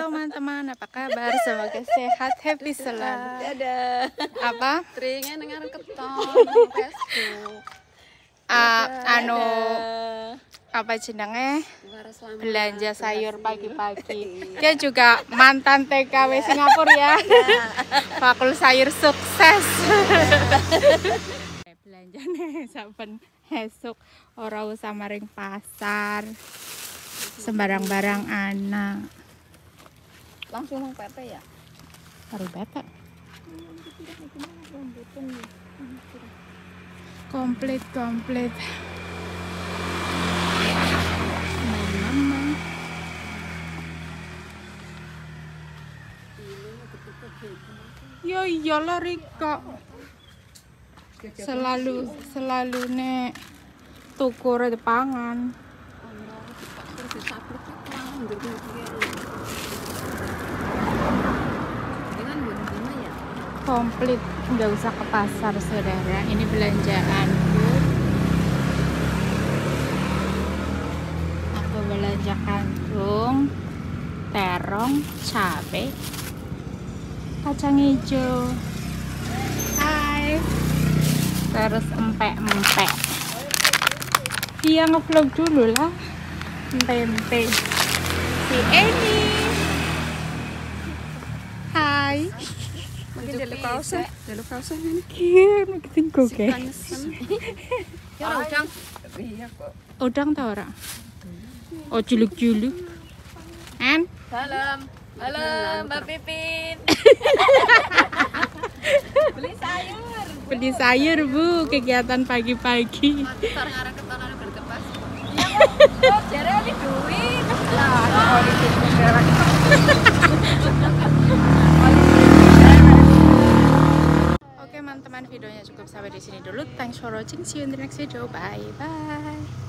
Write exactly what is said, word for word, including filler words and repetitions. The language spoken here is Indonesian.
teman-teman, apa kabar? Semoga sehat, happy selalu. Dadah. Apa? Tringe nang arep keton Facebook. Uh, anu apa jenenge? Waras Belanja sayur pagi-pagi. Dia juga mantan T K W Singapura ya. Bakul sayur sukses. Belanjane saben esuk ora usah maring pasar. Sembarang barang anak. Langsung nang P P ya? Karo bapak. Komplit komplit. Mama. Yo iyalah Rika. Selalu selalu nek tuku re pangan. Komplit, nggak usah ke pasar saudara. Ini belanjaanku. Aku belanja kangkung, terong, cabai, kacang hijau. Hai. Terus empek-empek. Dia ngevlog dulu lah. Tempe. Si Eni. Hai. Mungkin jaluk kaosnya, jaluk kaosnya ini. Iya, makin kok ya. Ya udang. Iya kok. Udang tau ora? Oh juluk-juluk. An? Salam. Halo Mbak Pipin. Beli sayur. Beli sayur Bu, kegiatan pagi-pagi. Tar ngarep keton ana berkepas. Oh, jare oli duit. Lah, oli duit. Oke teman-teman, videonya cukup sampai di sini dulu. Thanks for watching. See you in the next video. Bye bye.